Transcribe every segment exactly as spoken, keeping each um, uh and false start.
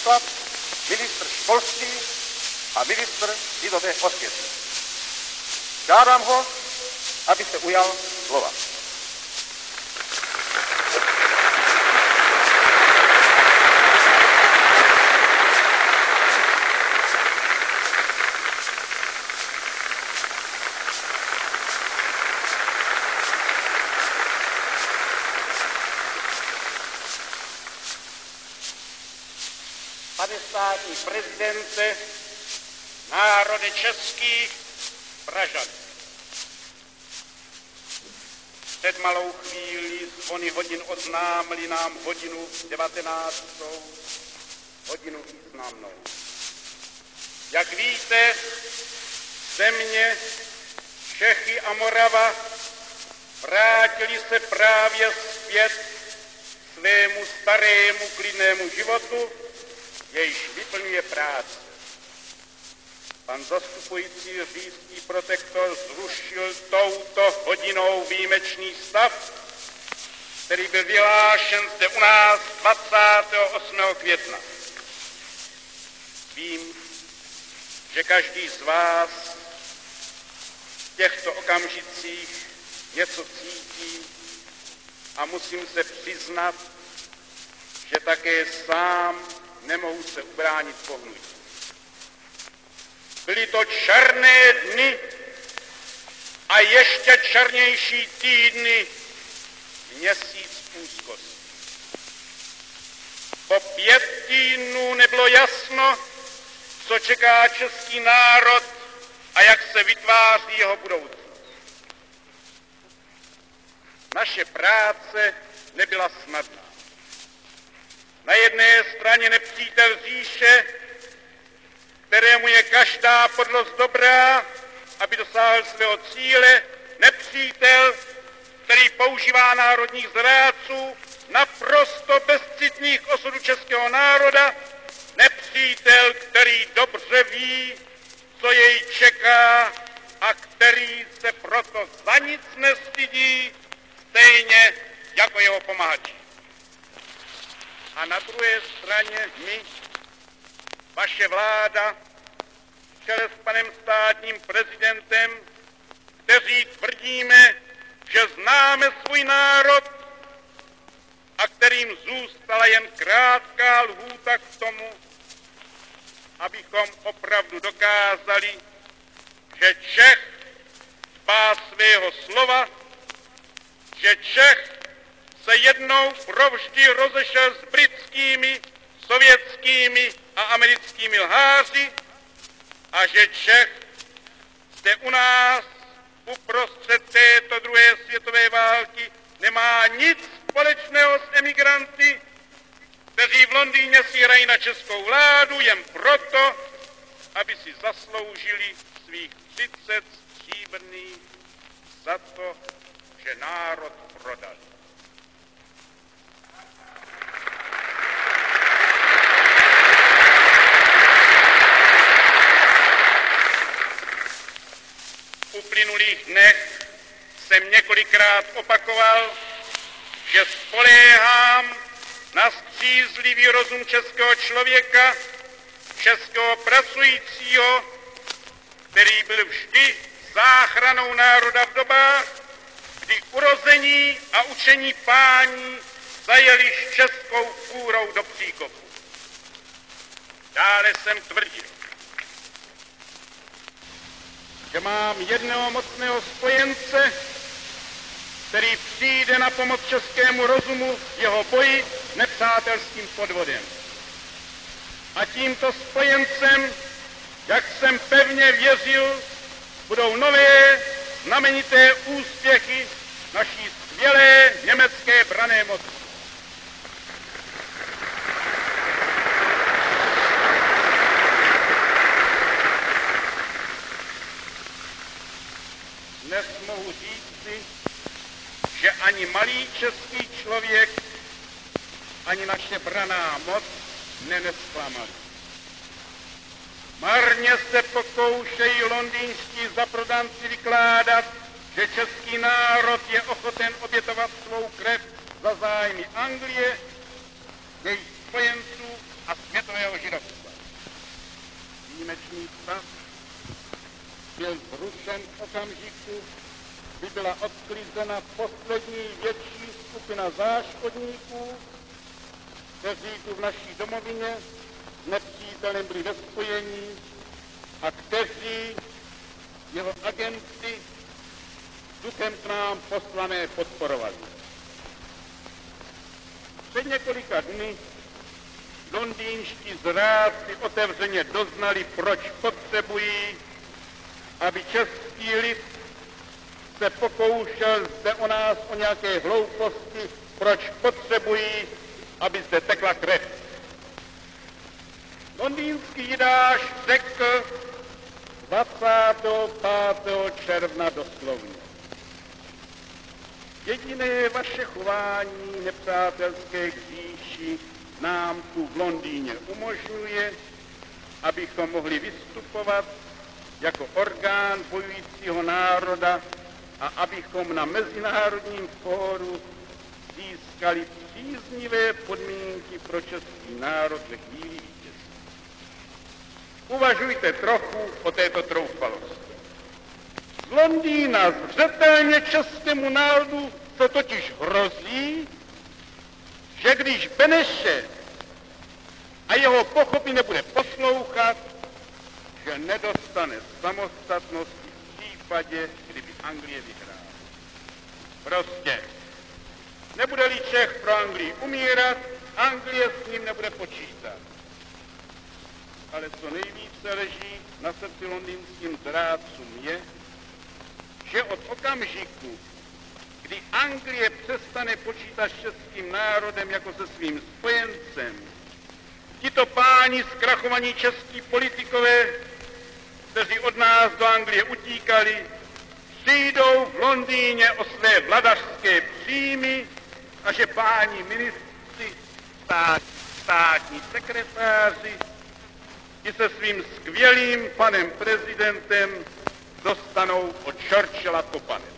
Stanislav, ministr školství a ministr lidové osvěty. Žádám ho, aby se ujal slova. Pane státní prezidente, národe český, Pražan. Před malou chvíli z ony hodin oznámili nám hodinu devatenáctou, hodinu významnou. Jak víte, země, Čechy a Morava vrátili se právě zpět svému starému klidnému životu, jejž vyplňuje práce. Pan zastupující říšský protektor zrušil touto hodinou výjimečný stav, který byl vyhlášen zde u nás dvacátého osmého května. Vím, že každý z vás v těchto okamžicích něco cítí a musím se přiznat, že také sám nemohu se ubránit pohnutí. Byly to černé dny a ještě černější týdny, měsíc úzkosti. Po pět týdnů nebylo jasno, co čeká český národ a jak se vytváří jeho budoucnost. Naše práce nebyla snadná. Na jedné straně nepřítel říše, kterému je každá podlost dobrá, aby dosáhl svého cíle, nepřítel, který používá národních zrádců, naprosto bezcitných k osudu českého národa, nepřítel, který dobře ví, co jej čeká a který se proto za nic nestydí, stejně jako jeho pomahači. A na druhé straně my, vaše vláda, v čele s panem státním prezidentem, kteří tvrdíme, že známe svůj národ a kterým zůstala jen krátká lhůta k tomu, abychom opravdu dokázali, že Čech dbá svého slova, že Čech se jednou provždy rozešel s britskými, sovětskými a americkými lháři a že Čech zde u nás uprostřed této druhé světové války nemá nic společného s emigranty, kteří v Londýně si hrají na českou vládu jen proto, aby si zasloužili svých třicet stříbrných za to, že národ prodali. V uplynulých dnech jsem několikrát opakoval, že spoléhám na střízlivý rozum českého člověka, českého pracujícího, který byl vždy záchranou národa v dobách, kdy urození a učení pání zajeli s českou fůrou do příkopu. Dále jsem tvrdil, že mám jednoho mocného spojence, který přijde na pomoc českému rozumu v jeho boji s nepřátelským podvodem. A tímto spojencem, jak jsem pevně věřil, budou nové znamenité úspěchy naší skvělé německé branné moci. Dnes mohu říci, že ani malý český člověk, ani naše branná moc mne nesklamali. Marně se pokoušejí londýnští zaprodanci vykládat, že český národ je ochoten obětovat svou krev za zájmy Anglie, jejich spojenců a světového výjimečný stav byl zrušen v okamžiku, kdy byla odklizena poslední větší skupina záškodníků, kteří tu v naší domovině s nepřítelem byli ve spojení a kteří jeho agenty duchem k nám poslané podporovali. Před několika dny londýnští zrádci otevřeně doznali, proč potřebují, aby český lid se pokoušel zde o nás o nějaké hlouposti, proč potřebují, aby zde tekla krev. Londýnský Jidáš řekl dvacátého pátého června doslovně: jediné vaše chování nepřátelské k říši nám tu v Londýně umožňuje, abychom mohli vystupovat jako orgán bojujícího národa a abychom na mezinárodním fóru získali příznivé podmínky pro český národ ve chvíli vítězství. Uvažujte trochu o této troufalosti. Z Londýna zřetelně českému národu se totiž hrozí, že když Beneše a jeho pochopy nebude poslouchat, že nedostane samostatnosti v případě, kdyby Anglie vyhrála. Prostě nebude-li Čech pro Anglii umírat, Anglie s ním nebude počítat. Ale co nejvíce leží na srdci londýnským zrádcům je, že od okamžiku, kdy Anglie přestane počítat s českým národem jako se svým spojencem, tito páni zkrachovaní český politikové, kteří od nás do Anglie utíkali, přijdou v Londýně o své vladařské příjmy a že páni ministři, stát, státní sekretáři i se svým skvělým panem prezidentem dostanou od Churchilla kopanec.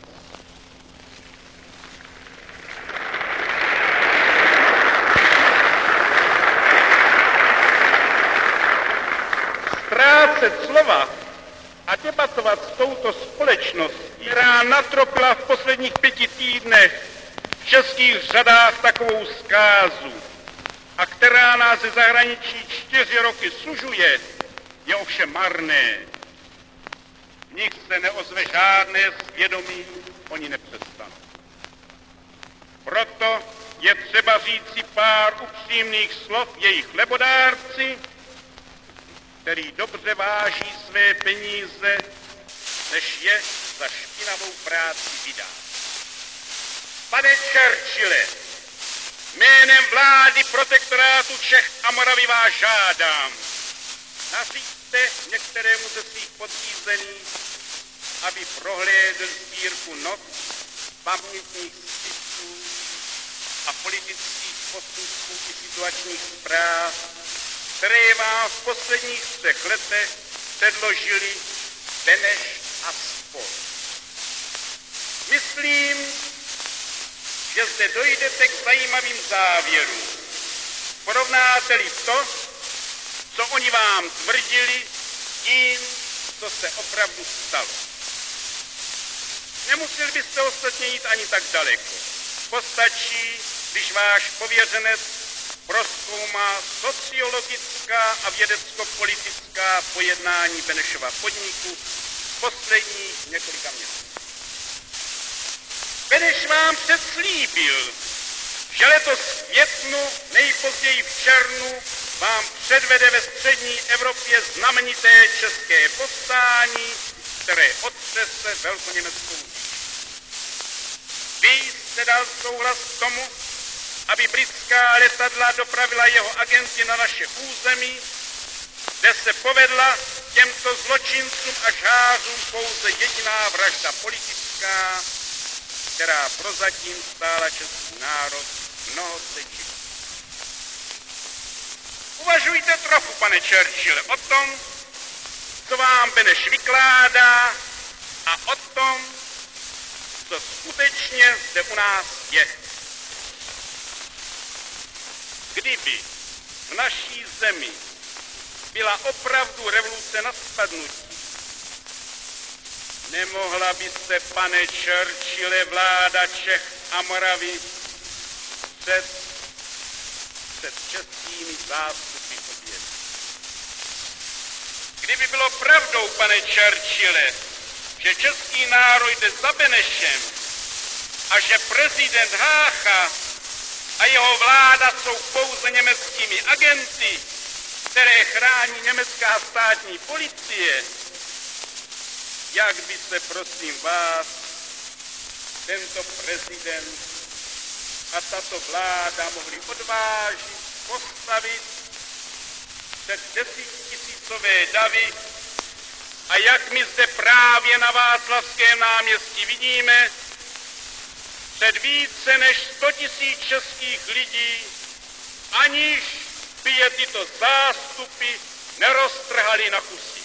Ztrácet slova a debatovat s touto společností, která natropila v posledních pěti týdnech v českých řadách takovou zkázu a která nás ze zahraničí čtyři roky sužuje, je ovšem marné. V nich se neozve žádné svědomí, oni nepřestanou. Proto je třeba říci pár upřímných slov jejich lebodárci, který dobře váží své peníze, než je za špinavou práci vydá. Pane Churchille, jménem vlády protektorátu Čech a Moravy vás žádám, naříďte některému ze svých podřízených, aby prohlédl sbírku not, pamětních spisů a politických posudků i situačních zpráv, které vám v posledních třech letech předložili Beneš a spol. Myslím, že zde dojdete k zajímavým závěrům. Porovnáte-li to, co oni vám tvrdili, tím, co se opravdu stalo. Nemuseli byste ostatně jít ani tak daleko. Postačí, když váš pověřenec prozkoumá sociologická a vědecko-politická pojednání Benešova podniku v posledních několika měsíců. Beneš vám předslíbil, že letos v květnu, nejpozději v červnu, vám předvede ve střední Evropě znamenité české povstání, které otřese velkoněmeckou říši. Vy jste dal souhlas k tomu, aby britská letadla dopravila jeho agenty na naše území, kde se povedla těmto zločincům a žhářům pouze jediná vražda politická, která prozatím stála český národ mnoho set životů. Uvažujte trochu, pane Churchille, o tom, co vám Beneš vykládá a o tom, co skutečně zde u nás je. Kdyby v naší zemi byla opravdu revoluce na spadnutí. Nemohla by se, pane Churchille, vláda Čech a Moravy před, před českými zástupy obět. Kdyby bylo pravdou, pane Churchille, že český národ jde za Benešem a že prezident Hácha a jeho vláda jsou pouze německými agenty, které chrání německá státní policie, jak by se, prosím vás, tento prezident a tato vláda mohli odvážit, postavit před desetitisícové davy a jak my zde právě na Václavském náměstí vidíme, před více než sto tisíc českých lidí, aniž by je tyto zástupy neroztrhali na kusy.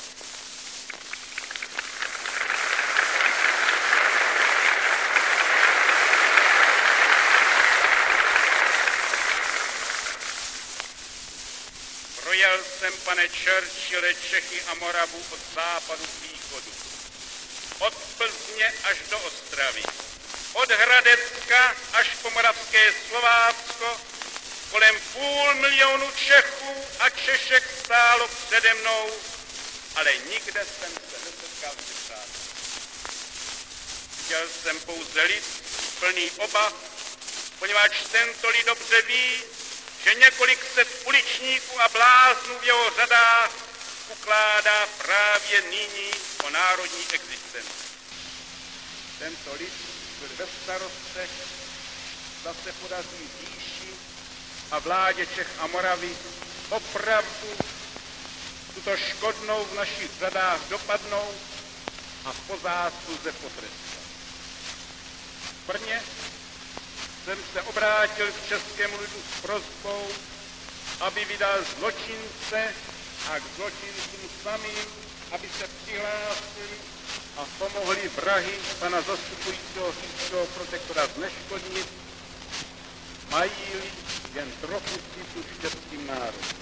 Projel jsem, pane Churchille, Čechy a Moravu od západu k východu, od Plzně až do Ostravy, od Hradecka až po moravské Slovácko. Kolem půl milionu Čechů a Češek stálo přede mnou, ale nikde jsem se nesetkal s přáteli. Viděl jsem pouze lid plný obav, poněvadž tento lid dobře ví, že několik set uličníků a bláznů v jeho řadách ukládá právě nyní o národní existenci. Tento lid byl ve starostech, zase podaří výši a vládě Čech a Moravy opravdu tuto škodnou v našich řadách dopadnou a po zásluze potrestat. Prvně jsem se obrátil k českému lidu s prosbou, aby vydal zločince a k zločincům samým, aby se přihlásili a pomohli vrahy pana zastupujícího říšského protektora zneškodnit, mají-li jen trochu citu s českým národem.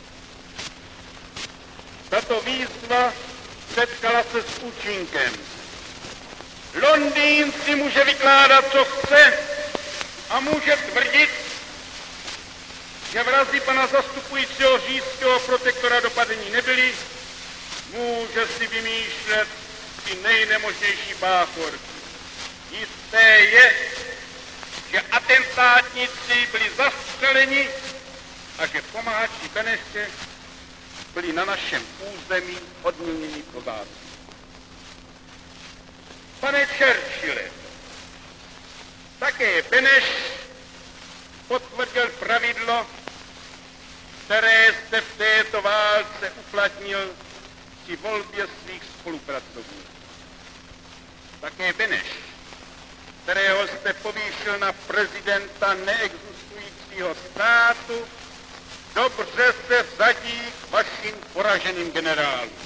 Tato výzva setkala se s účinkem. Londýn si může vykládat, co chce, a může tvrdit, že vrazi pana zastupujícího říšského protektora dopadení nebyli, může si vymýšlet i nejnemožnější báchorky. Jisté je, že atentátníci byli zastřeleni a že pomáhači Beneše byli na našem území odměněni po zásluze. Pane Churchille, také Beneš potvrdil pravidlo, které jste v této válce uplatnil při volbě svých spolupracovníků. Také Beneš, kterého jste povýšil na prezidenta neexistujícího státu, dobře se vsadí k vašim poraženým generálům.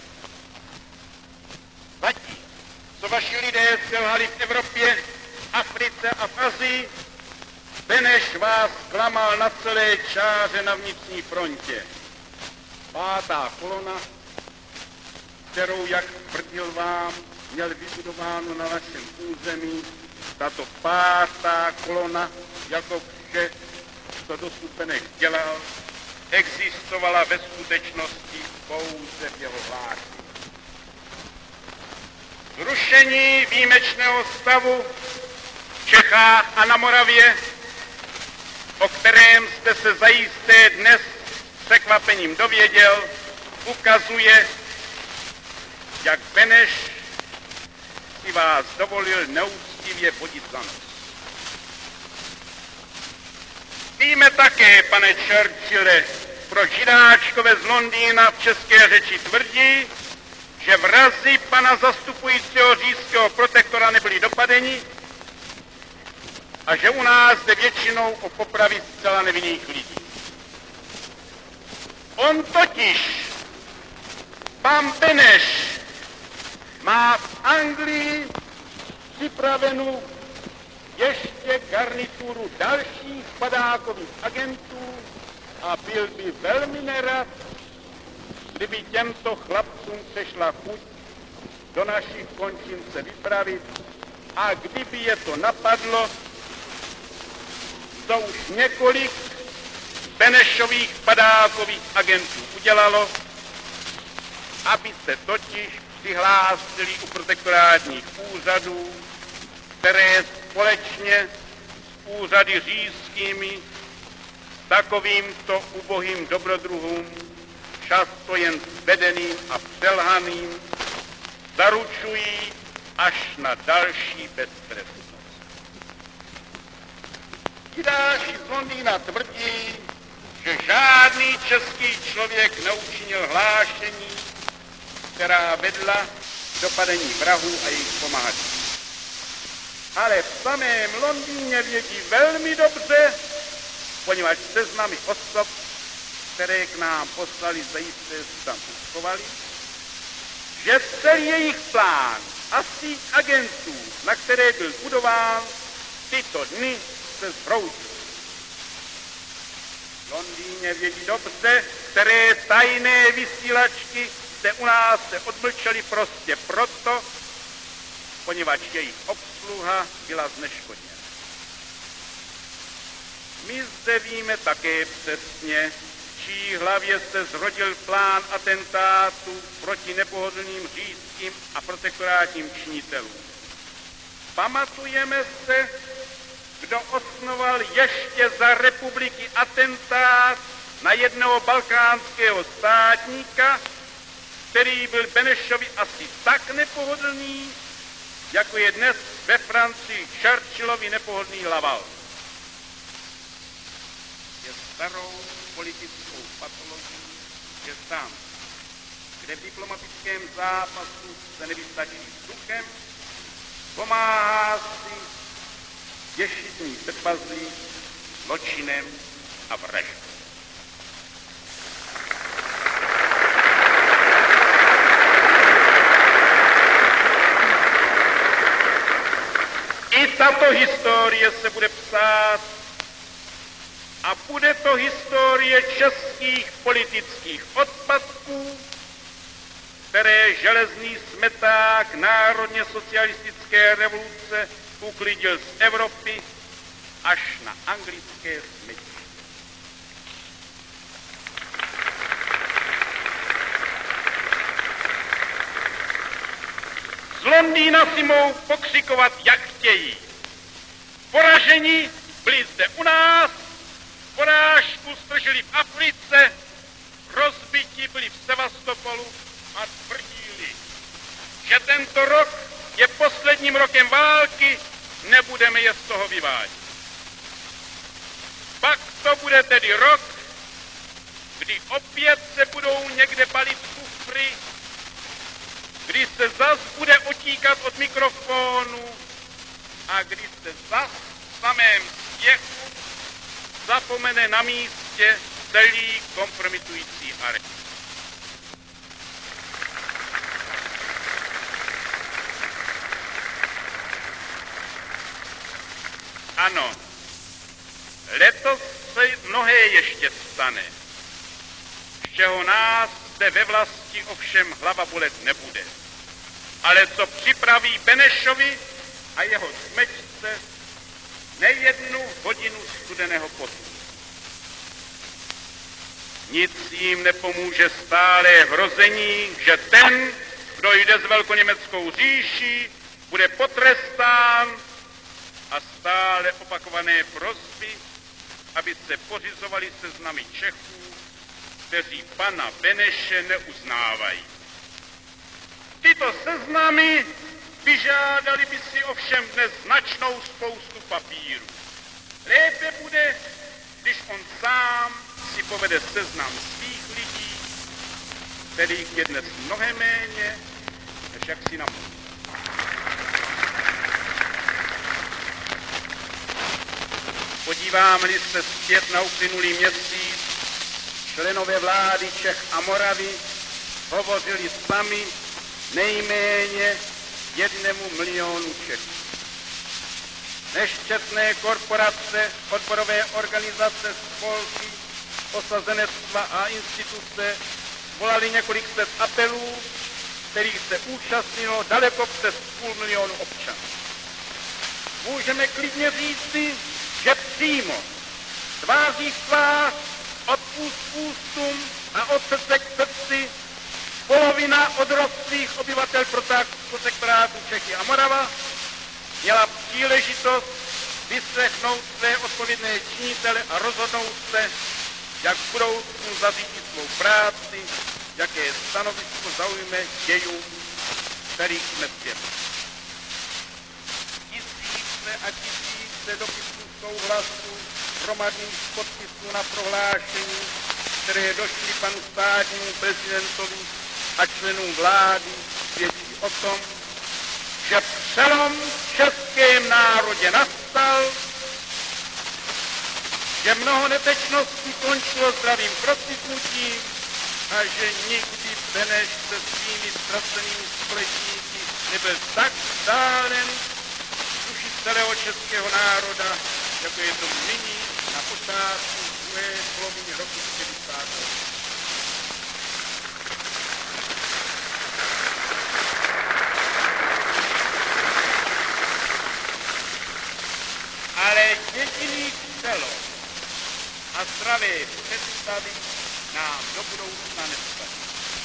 Zatím, co vaši lidé selhali v Evropě, Africe a v Asii, Beneš vás klamal na celé čáře na vnitřní frontě. Pátá kolona, kterou, jak tvrdil vám, měl vybudováno na našem území, tato pátá kolona, jako vše, co dosud Beneš dělal, existovala ve skutečnosti pouze v jeho hlášení. Zrušení výjimečného stavu v Čechách a na Moravě, o kterém jste se zajisté dnes s překvapením dověděl, ukazuje, jak Beneš si vás dovolil neúctivě vodit za nos. Víme také, pane Churchille, proč Židáčkové z Londýna v české řeči tvrdí, že vrazi pana zastupujícího říšského protektora nebyli dopadeni a že u nás jde většinou o popravy zcela nevinných lidí. On totiž, pan Beneš, má v Anglii připravenou ještě garnituru dalších padákových agentů a byl by velmi nerad, kdyby těmto chlapcům přešla chuť do našich končin se vypravit a kdyby je to napadlo, to už několik Benešových padákových agentů udělalo, aby se totiž přihlásili u protektorátních úřadů, které společně s úřady říšskými takovýmto ubohým dobrodruhům, často jen vedeným a přelhaným, zaručují až na další beztrestnost. Jidáši z Londýna tvrdí, že žádný český člověk neučinil hlášení, která vedla k dopadení vrahů a jejich pomahačů. Ale v samém Londýně vědí velmi dobře, poněvadž seznamy osob, které k nám poslali, zajisté se tam uschovali, že celý jejich plán a síť agentů, na které byl budován, tyto dny se zhroutil. V Londýně vědí dobře, které tajné vysílačky se u nás se odmlčely prostě proto, poněvadž jejich obsluha byla zneškodněna. My zde víme také přesně, v čí hlavě se zrodil plán atentátu proti nepohodlným říšským a protektorátním činitelům. Pamatujeme se, kdo osnoval ještě za republiky atentát na jednoho balkánského státníka, který byl Benešovi asi tak nepohodlný, jako je dnes ve Francii Churchillovi nepohodlný Laval. Je starou politickou patologií, že tam, kde v diplomatickém zápasu se nevystačí vzduchem, pomáhá si ješitný trpazlík zločinem a vraždou. I tato historie se bude psát a bude to historie českých politických odpadků, které železný smeták národně socialistické revoluce uklidil z Evropy až na anglické smyčky. Z Londýna si mohou pokřikovat, jak chtějí. Poražení byli zde u nás, porážku stržili v Africe, rozbití byli v Sevastopolu a tvrdili, že tento rok je posledním rokem války, nebudeme je z toho vyvádět. Pak to bude tedy rok, kdy opět se budou někde balit kufry, kdy se zas bude utíkat od mikrofonu a kdy se zas v samém spěchu zapomene na místě celý kompromitující archiv. Ano, letos se mnohé ještě stane, z čeho nás zde ve vlasti ovšem hlava bolet nebude. Ale co připraví Benešovi a jeho smečce nejednu hodinu studeného potu. Nic jim nepomůže stále hrození, že ten, kdo jde s velkoněmeckou říší, bude potrestán a stále opakované prosby, aby se pořizovali seznamy Čechů, kteří pana Beneše neuznávají. Tyto seznamy vyžádali by si ovšem dnes značnou spoustu papíru. Lépe bude, když on sám si povede seznam svých lidí, kterých je dnes mnohem méně, než jak si namluví. Podíváme-li se zpět na uplynulý měsíc, členové vlády Čech a Moravy hovořili sami nejméně jednému milionu Čechů. Nešťastné korporace, odborové organizace, spolky, osazenectva a instituce svolali několik set apelů, kterých se účastnilo daleko přes půl milionu občanů. Můžeme klidně říci, že přímo tváří v tvář od úst k ústům a od srdce k srdci polovina odrostlých obyvatel protektorátu Čechy a Morava měla příležitost vyslechnout své odpovědné činitele a rozhodnout se, jak v budoucnu zařídit svou práci, jaké stanovisko zaujme dějům, kterých jsme svědky. Tisíce a tisíce dopisů souhlasu, hromadných podpisů na prohlášení, které došly panu státnímu prezidentovi a členům vlády, svědčí o tom, že přelom v českém národě nastal, že mnoho netečností končilo zdravým procitnutím a že nikdy Beneš se svými ztracenými společníky nebyl tak vzdálen duši celého českého národa, jako je to nyní na počátku druhé poloviny roku čtyřicátého. Ale jediný celo a zdravé představy nám do budoucna nestačí.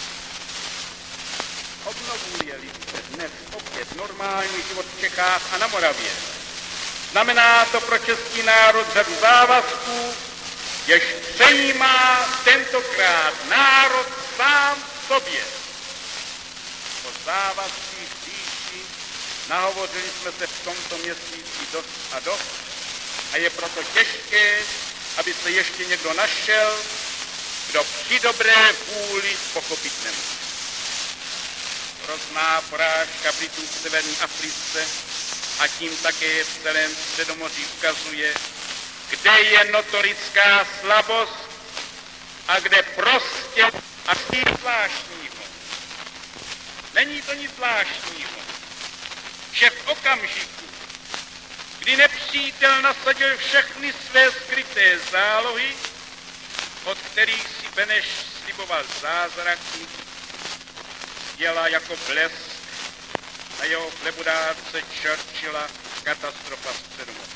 Obnovuje-li se dnes opět normální život v Čechách a na Moravě, znamená to pro český národ řadu závazků, jež přejímá tentokrát národ sám sobě. O závazcích říši nahovořili jsme se v tomto měsíci dost a dost a je proto těžké, aby se ještě někdo našel, kdo při dobré vůli pochopit nemůže. Hrozná porážka Britů v severní Africe a tím také v celém Středomoří ukazuje, kde je notorická slabost a kde prostě a nic zvláštního. Není to nic zvláštního, že v okamžiku, kdy nepřítel nasadil všechny své skryté zálohy, od kterých si Beneš sliboval zázraky, jela jako blesk na jeho chlebodárce Churchilla katastrofa Středomoří.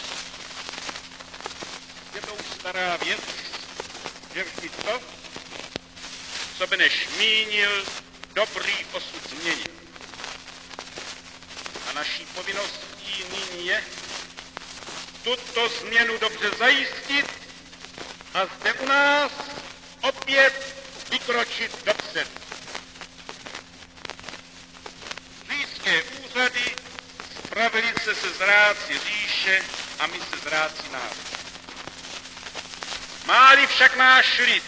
Je to už stará věc, že vždy to, co Beneš mínil, dobrý osud změnil. A naší povinností nyní je tuto změnu dobře zajistit a zde u nás opět vykročit dopředu. Říšské úřady spravili se se zrádci říše a my se zrádci národa. Má-li však náš lid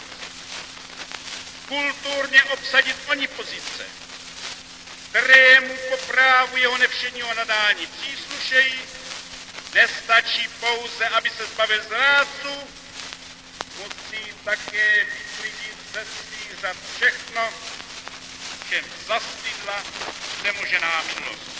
kulturně obsadit oni pozice, které mu po právu jeho nevšedního nadání příslušejí, nestačí pouze, aby se zbavil zrádců, musí také vyklidit ze svých řad všechno, čem zastydla přemožená minulost.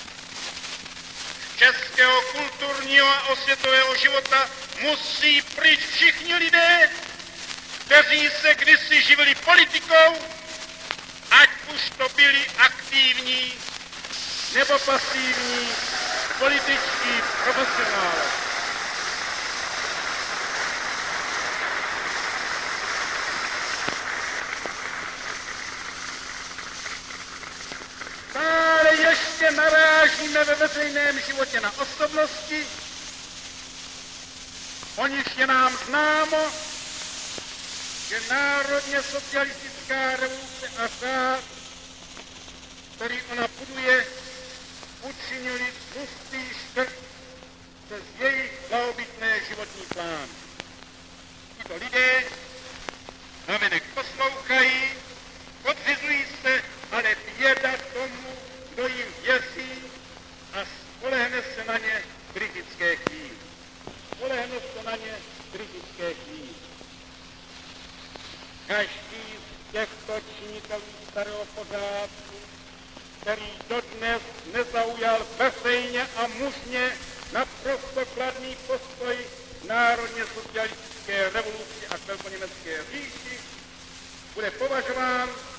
Z českého kulturního a osvětového života musí pryč všichni lidé, kteří se kdysi živili politikou, ať už to byli aktivní nebo pasivní političtí profesionálové. Stále ještě narážíme ve veřejném životě na osobnosti, o nich je nám známo, že národně socialistická revoluce a řád, který ona buduje, učinili hustý škrt přes jejich blahobytné životní plány. Tito lidé navenek poslouchají, podřizují se, ale běda tomu, kdo jim věří a spolehne se na ně v kritické chvíli. Spolehne se na ně v kritické chvíli. Každý z těchto činitelů starého pořádku, který dodnes nezaujal veřejně a mužně naprosto kladný postoj národně socialistické revoluci a velkoněmecké říši, bude považován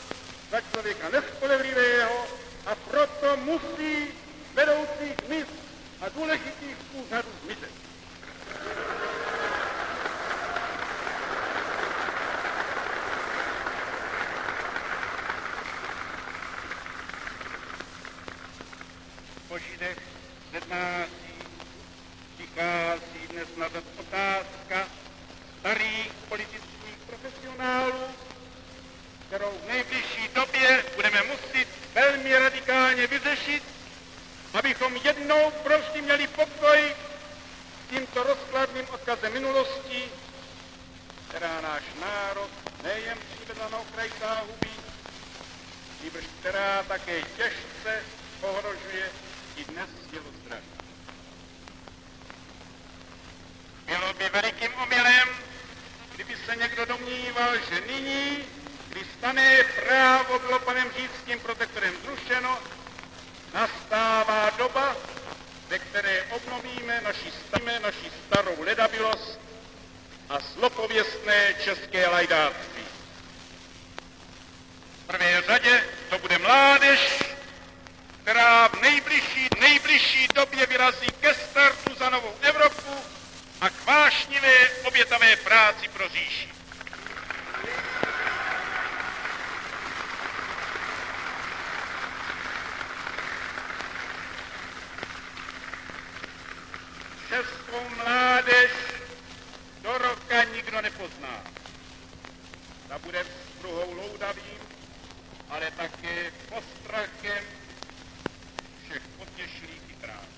snad otázka starých politických profesionálů, kterou v nejbližší době budeme muset velmi radikálně vyřešit, abychom jednou provždy měli pokoj s tímto rozkladným odkazem minulosti, která náš národ nejen přivedla na okraj záhuby, nýbrž která také těžce ohrožuje i dnes jeho zdraví. Bylo by velikým omylem, kdyby se někdo domníval, že nyní, kdy stané právo bylo panem říšským protektorem zrušeno, nastává doba, ve které obnovíme naši, stavíme naši starou ledabilost a zlopověstné české lajdáctví. V prvé řadě to bude mládež, která v nejbližší, nejbližší době vyrazí ke startu za novou Evropu a k vášnivé obětavé práci pro říši. Českou mládež do roka nikdo nepozná. Ta bude vzpruhou loudavým, ale také postrachem všech potěšlých i práv.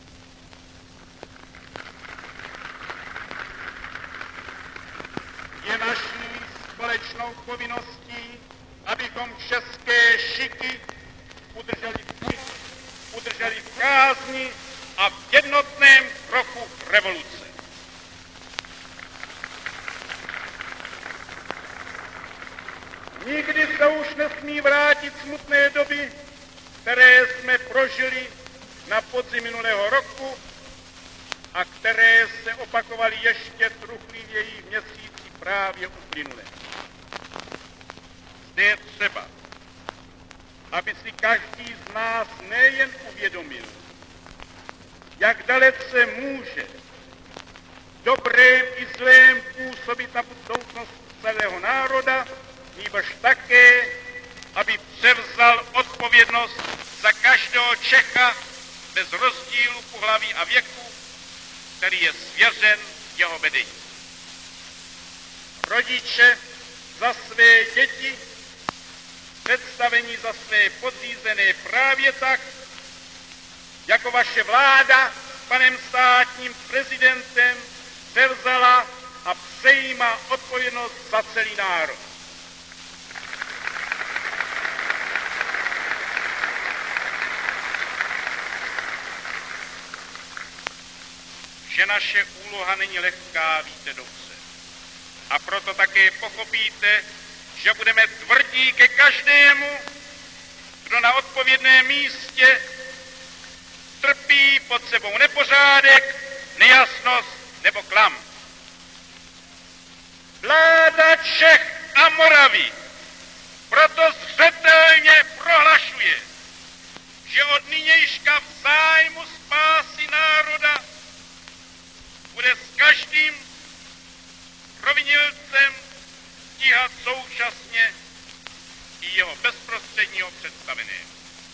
Je naší společnou povinností, abychom české šiky udrželi v, udrželi v kázni a v jednotném kroku revoluce. Nikdy se už nesmí vrátit smutné doby, které jsme prožili na podzim minulého roku a které se opakovaly ještě truchlivěji v měsíci právě uplynulé. Zde je třeba, aby si každý z nás nejen uvědomil, jak dalece může dobrém i zlém působit na budoucnost celého národa, nýbrž také, aby převzal odpovědnost za každého Čecha bez rozdílu pohlaví a věku, který je svěřen jeho vedení. Rodiče za své děti, představení za své podřízené právě tak, jako vaše vláda s panem státním prezidentem převzala a přejímá odpovědnost za celý národ. Že naše úloha není lehká, víte dobře. A proto také pochopíte, že budeme tvrdí ke každému, kdo na odpovědném místě trpí pod sebou nepořádek, nejasnost nebo klam. Vláda Čech a Moravy proto zřetelně prohlašuje, že od nynějška v zájmu spásy národa bude s každým provinilcem stíhat současně i jeho bezprostředního představeného.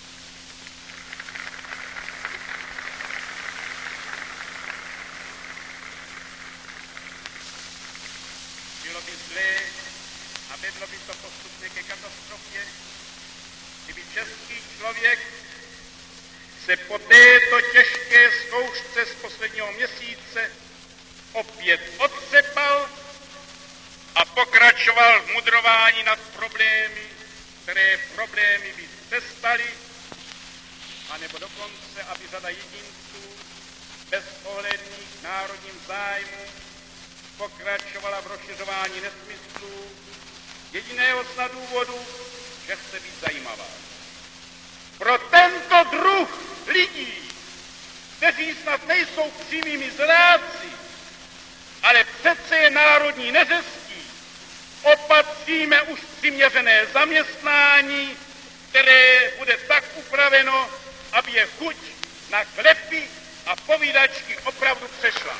Bylo by zlé a vedlo by to postupně ke katastrofě, kdyby český člověk se po této těžké zkoušce z posledního měsíce opět odcepal a pokračoval v mudrování nad problémy, které problémy by přestaly, anebo dokonce, aby řada jedinců bezohledných národním zájmu pokračovala v rozšiřování nesmyslů, jediného snad důvodu, že chce být zajímavá. Pro tento druh lidí, kteří snad nejsou přímými zráci, ale přece je národní neřestí, opatříme už přiměřené zaměstnání, které bude tak upraveno, aby je chuť na klepy a povídačky opravdu přešla.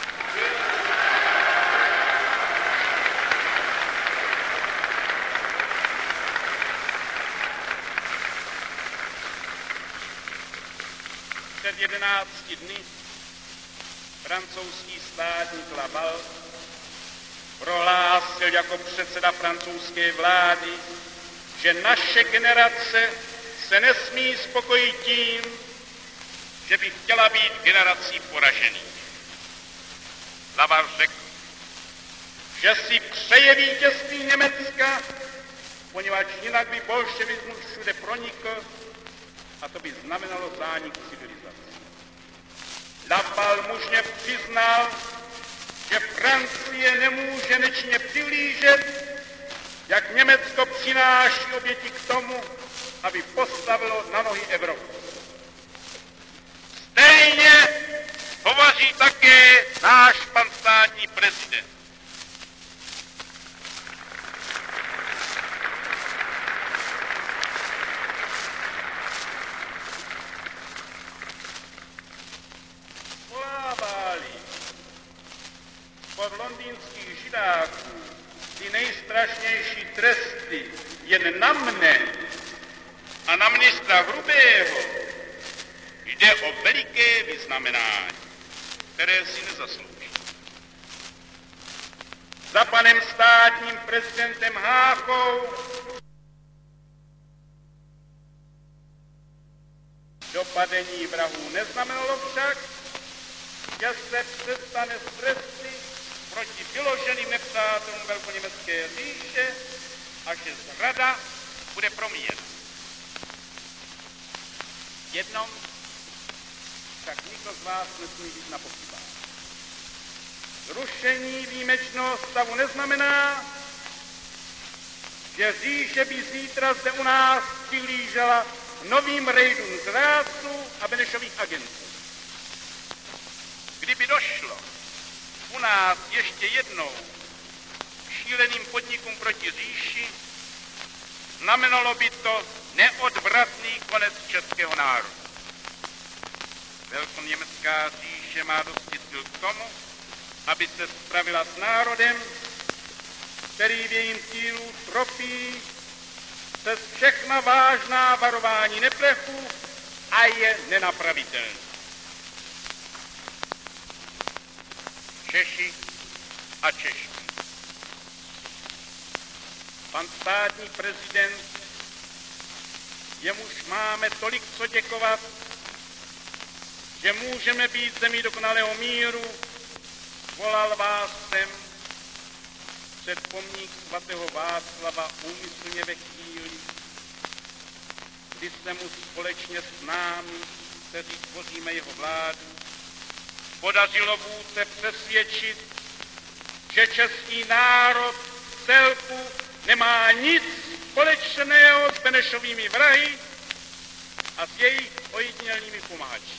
Před jedenácti dny francouzský státník Laval prohlásil jako předseda francouzské vlády, že naše generace se nesmí spokojit tím, že by chtěla být generací poražených. Laval řekl, že si přeje vítězství Německa, poněvadž jinak by bolševismus všude pronikl a to by znamenalo zánik civilizace. Laval mužně přiznal, že Francie nemůže nečinně přihlížet, jak Německo přináší oběti k tomu, aby postavilo na nohy Evropu. Stejně hovoří také náš pan státní prezident. Volává-li pod londýnských židáků ty nejstrašnější tresty jen na mne a na ministra Hrubého, jde o veliké vyznamenání, které si nezaslouží. Za panem státním prezidentem Háchou dopadení vrahů neznamenalo však, že se přestane s tresty proti vyloženým nepřátelům velkoněmecké říše a že zrada bude promíjena. Jednom však nikdo z vás nesmí být na pochybách. Zrušení výjimečného stavu neznamená, že říše by zítra zde u nás přihlížela novým rejdům zrádců a Benešových agentů. Kdyby došlo u nás ještě jednou šíleným podnikům proti říši, znamenalo by to neodvratný konec českého národa. Velkoněmecká říše má dosti sil k tomu, aby se spravila s národem, který v jejím cílu tropí přes všechna vážná varování neplechů a je nenapravitelný. Češi a Češky. Pan státní prezident, jemuž máme tolik co děkovat, že můžeme být zemí dokonalého míru, volal vás sem před pomník svatého Václava úmyslně ve chvíli, kdy se mu společně s námi, kteří tvoříme jeho vládu, podařilo vůdce přesvědčit, že český národ v celku nemá nic společného s Benešovými vrahy a s jejich ojedinělými pomáhači.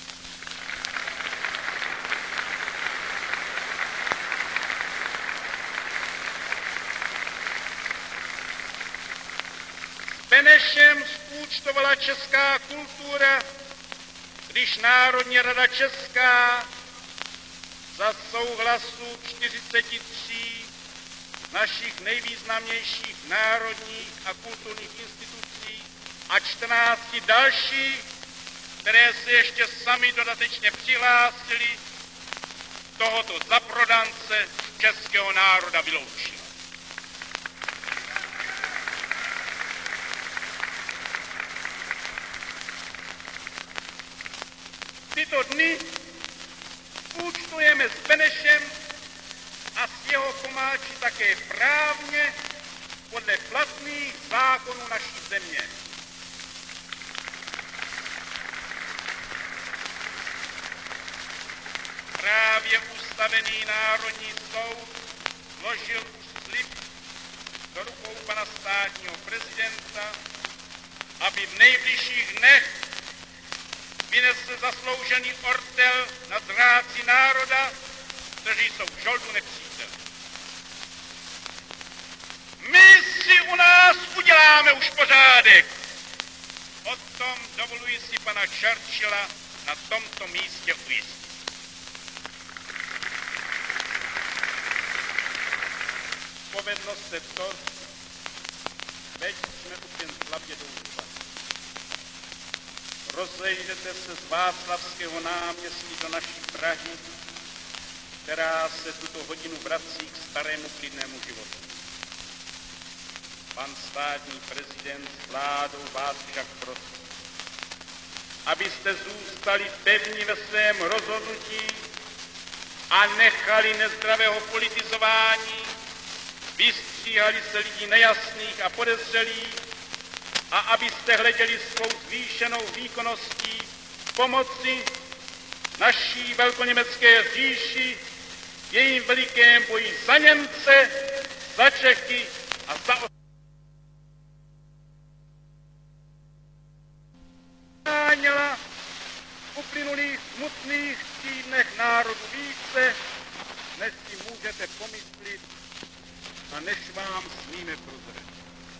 S Benešem zúčtovala česká kultura, když Národní rada česká za souhlasu čtyřicet tři našich nejvýznamnějších národních a kulturních institucí a čtrnácti dalších, které se ještě sami dodatečně přihlásili, tohoto zaprodance českého národa vyloučila. Tyto dny účtujeme s Benešem a s jeho pomáči také právně podle platných zákonů naší země. Právě ustavený Národní soud vložil už slib do rukou pana státního prezidenta, aby v nejbližších dnech vynesl zasloužený ortel na zrádci národa, kteří jsou v žoldu nepřítel. My si u nás uděláme už pořádek. O tom dovoluji si pana Churchilla na tomto místě ujistit. Povedlo se to, teď jsme už jen slabě doufali. Rozejdete se z Václavského náměstí do naší Prahy, která se tuto hodinu vrací k starému klidnému životu. Pan státní prezident s vládou vás však prosí, abyste zůstali pevní ve svém rozhodnutí a nechali nezdravého politizování, vystříhali se lidí nejasných a podezřelých a abyste hleděli svou zvýšenou výkonností pomoci naší velkoněmecké říši v jejím velikém boji za Němce, za Čechy a za v uplynulých smutných týdnech národu více, než si můžete pomyslit a než vám smíme prozradit.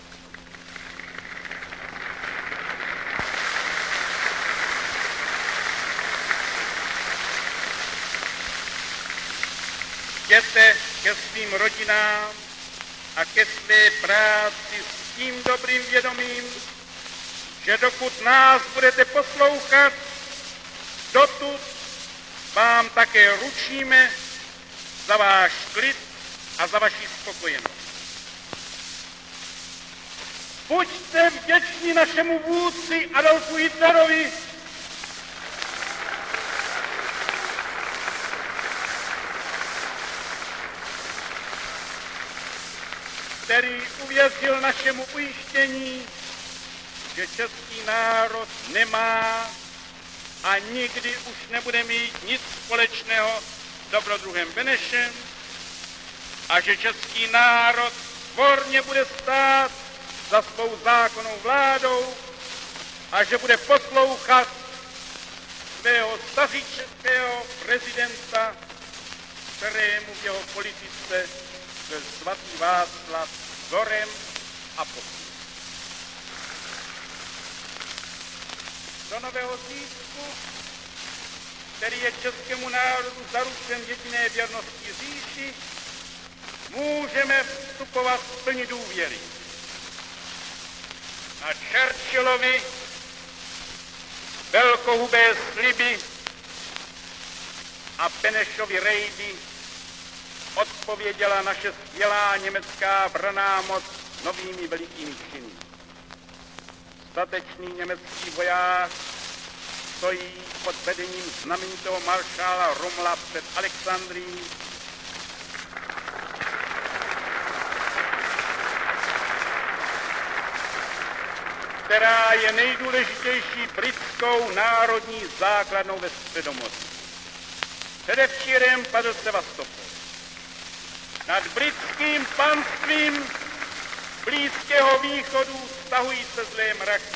Jděte ke svým rodinám a ke své práci s tím dobrým vědomím, že dokud nás budete poslouchat, dotud vám také ručíme za váš klid a za vaši spokojenost. Buďte vděční našemu vůdci Adolfu Hitlerovi, který uvěřil našemu ujištění, že český národ nemá a nikdy už nebude mít nic společného s dobrodruhem Benešem a že český národ svorně bude stát za svou zákonnou vládou a že bude poslouchat svého stařičeského prezidenta, kterému v jeho politice byl svatý Václav vzorem a posluchem. Do nového zítřku, který je českému národu zaručen jediné věrnosti říši, můžeme vstupovat plně důvěry. Na Churchillovi velkohubé sliby a Benešovi rejdy odpověděla naše skvělá německá branná moc novými velikými činy. Statečný německý voják stojí pod vedením znamenitého maršála Rommela před Alexandrií, která je nejdůležitější britskou národní základnou ve Středomoří. Předevčírem padl Sevastopol. Nad britským panstvím Blízkého východu stahují se zlé mraky.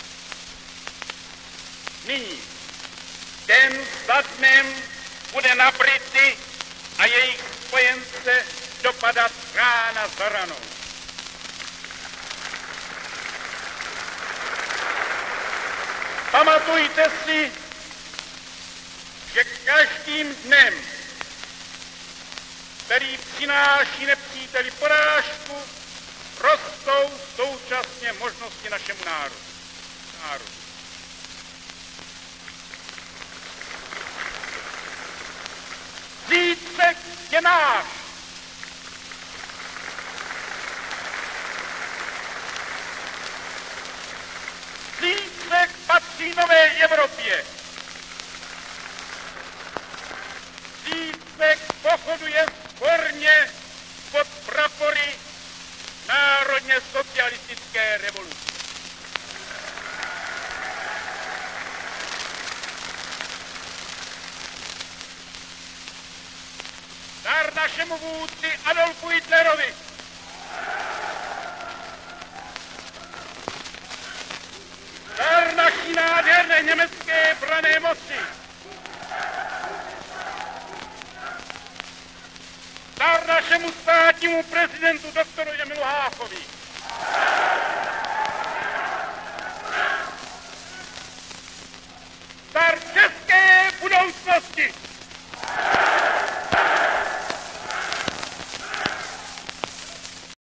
Nyní, den za dnem, bude na Brity a jejich spojence dopadat rána za ranou. Pamatujte si, že každým dnem, který přináší nepříteli porážku, rostou současně možnosti našemu národu. národu. Zítřek je náš. Zítřek patří nové Evropě. Zítřek pochoduje svorně pod prapory národně socialistické revoluce. Dar našemu vůdci Adolfu Hitlerovi. Dar naší nádherné německé branné moci. Dar našemu státnímu prezidentu doktoru Emilu Háchovi.